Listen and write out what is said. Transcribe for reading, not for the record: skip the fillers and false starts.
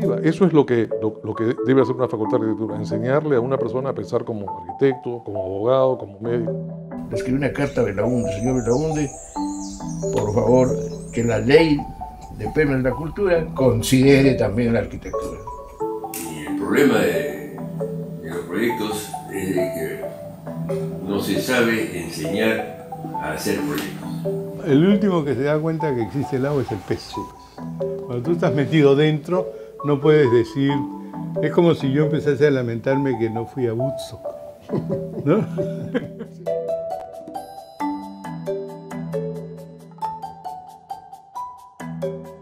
definitiva. Eso es lo que debe hacer una facultad de arquitectura, enseñarle a una persona a pensar como arquitecto, como abogado, como médico. Le escribí una carta a Belaunde: señor Belaunde, por favor, que la ley de premios de la cultura considere también la arquitectura. Y el problema de los proyectos es de que no se sabe enseñar a hacer proyectos. El último que se da cuenta que existe el agua es el pez. Cuando tú estás metido dentro, no puedes decir... Es como si yo empezase a lamentarme que no fui a Woodstock, ¿no?